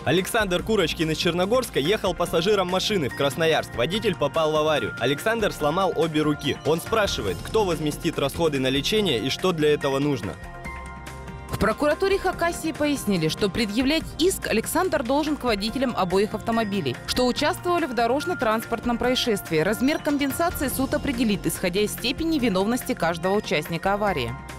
Александр Курочкин из Черногорска ехал пассажиром машины в Красноярск. Водитель попал в аварию. Александр сломал обе руки. Он спрашивает, кто возместит расходы на лечение и что для этого нужно. В прокуратуре Хакасии пояснили, что предъявлять иск Александр должен к водителям обоих автомобилей, что участвовали в дорожно-транспортном происшествии. Размер компенсации суд определит, исходя из степени виновности каждого участника аварии.